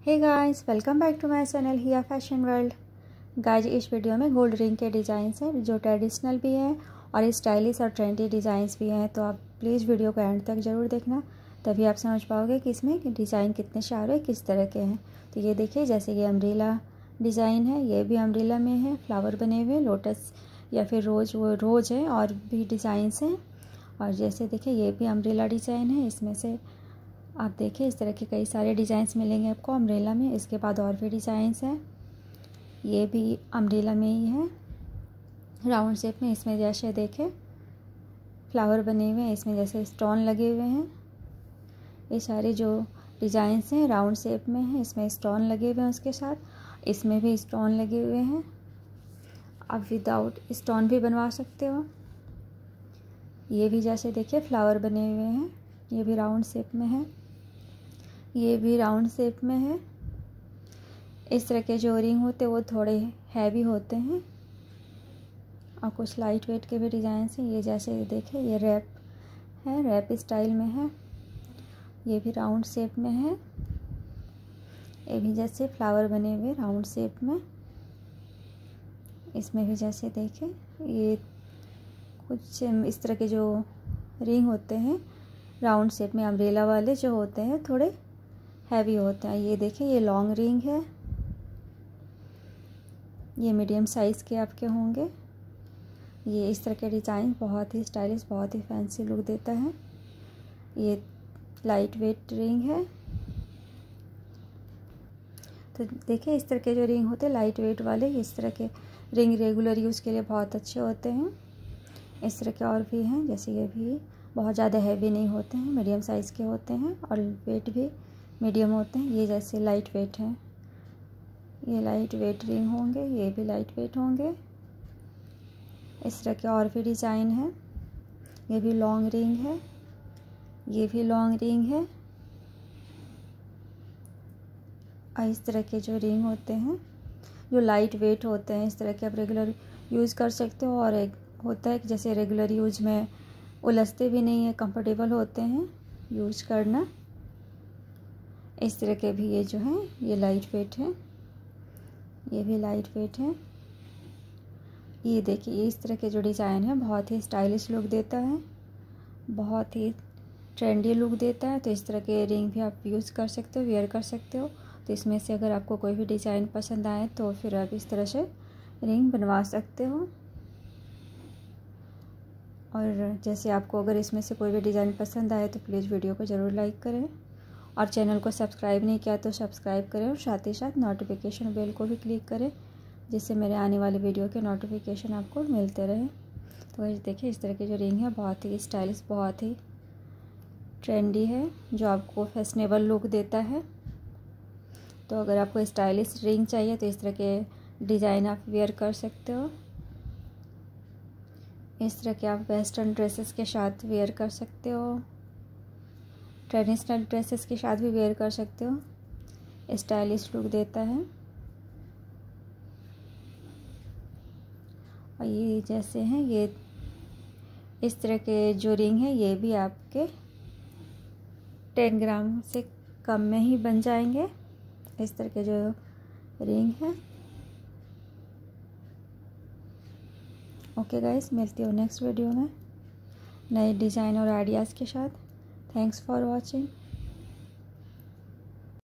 Hey guys, welcome back to my channel Hiya fashion world. Guys, इस video में gold ring के designs हैं जो ट्रेडिशनल भी हैं और स्टाइलिश और ट्रेंडी डिज़ाइंस भी हैं। तो आप प्लीज़ वीडियो को एंड तक ज़रूर देखना, तभी आप समझ पाओगे कि इसमें डिज़ाइन कितने सारे किस तरह के हैं। तो ये देखिए, जैसे ये अम्ब्रेला डिज़ाइन है, ये भी अम्ब्रेला में है, फ्लावर बने हुए, लोटस या फिर रोज़ है और भी डिज़ाइंस हैं। और जैसे देखिए, ये भी अम्ब्रेला डिज़ाइन है। इसमें से आप देखिए इस तरह के कई सारे डिज़ाइंस मिलेंगे आपको अम्ब्रेला में। इसके बाद और भी डिज़ाइंस हैं, ये भी अम्ब्रेला में ही है, राउंड शेप में। इसमें जैसे देखें फ्लावर बने हुए हैं, इसमें जैसे स्टोन लगे हुए हैं। ये सारे जो डिज़ाइंस हैं राउंड शेप में हैं, इसमें स्टोन लगे हुए हैं, उसके साथ इसमें भी स्टोन लगे हुए हैं। आप विदाउट स्टोन भी बनवा सकते हो। ये भी जैसे देखिए फ्लावर बने हुए हैं, ये भी राउंड शेप में है, ये भी राउंड शेप में है। इस तरह के जो रिंग होते हैं वो थोड़े हैवी होते हैं और कुछ लाइट वेट के भी डिज़ाइन हैं। ये जैसे देखें, ये रैप है, रैप स्टाइल में है, ये भी राउंड शेप में है। ये भी जैसे फ्लावर बने हुए राउंड शेप में। इसमें भी जैसे देखें, ये कुछ इस तरह के जो रिंग होते हैं राउंड शेप में, अम्ब्रेला वाले जो होते हैं थोड़े हैवी होते हैं। ये देखिए, ये लॉन्ग रिंग है, ये मीडियम साइज़ के आपके होंगे। ये इस तरह के डिज़ाइन बहुत ही स्टाइलिश, बहुत ही फैंसी लुक देता है। ये लाइट वेट रिंग है। तो देखिए, इस तरह के जो रिंग होते हैं लाइट वेट वाले, इस तरह के रिंग रेगुलर यूज़ के लिए बहुत अच्छे होते हैं। इस तरह के और भी हैं, जैसे ये भी बहुत ज़्यादा हैवी नहीं होते हैं, मीडियम साइज़ के होते हैं और वेट भी मीडियम होते हैं। ये जैसे लाइट वेट हैं, ये लाइट वेट रिंग होंगे, ये भी लाइट वेट होंगे। इस तरह के और भी डिज़ाइन हैं, ये भी लॉन्ग रिंग है, ये भी लॉन्ग रिंग है। और इस तरह के जो रिंग होते हैं जो लाइट वेट होते हैं, इस तरह के आप रेगुलर यूज़ कर सकते हो। और एक होता है कि जैसे रेगुलर यूज में उलझते भी नहीं है, कंफर्टेबल होते हैं यूज करना। इस तरह के भी ये जो हैं ये लाइट वेट हैं, ये भी लाइट वेट है। ये देखिए, इस तरह के जो डिज़ाइन है बहुत ही स्टाइलिश लुक देता है, बहुत ही ट्रेंडी लुक देता है। तो इस तरह के रिंग भी आप यूज़ कर सकते हो, वेयर कर सकते हो। तो इसमें से अगर आपको कोई भी डिज़ाइन पसंद आए तो फिर आप इस तरह से रिंग बनवा सकते हो। और जैसे आपको अगर इसमें से कोई भी डिज़ाइन पसंद आए तो प्लीज़ वीडियो को ज़रूर लाइक करें और चैनल को सब्सक्राइब नहीं किया तो सब्सक्राइब करें और साथ ही साथ नोटिफिकेशन बेल को भी क्लिक करें, जिससे मेरे आने वाले वीडियो के नोटिफिकेशन आपको मिलते रहे। तो देखिए, इस तरह की जो रिंग है बहुत ही स्टाइलिश, बहुत ही ट्रेंडी है, जो आपको फैशनेबल लुक देता है। तो अगर आपको स्टाइलिश रिंग चाहिए तो इस तरह के डिज़ाइन आप वेयर कर सकते हो। इस तरह के आप वेस्टर्न ड्रेसेस के साथ वेयर कर सकते हो, ट्रेडिशनल ड्रेसेस के साथ भी वेयर कर सकते हो, स्टाइलिश लुक देता है। और ये जैसे हैं, ये इस तरह के जो रिंग है ये भी आपके 10 ग्राम से कम में ही बन जाएंगे। इस तरह के जो रिंग है। ओके गाइस, मिलती हूँ नेक्स्ट वीडियो में नए डिज़ाइन और आइडियाज़ के साथ। Thanks for watching.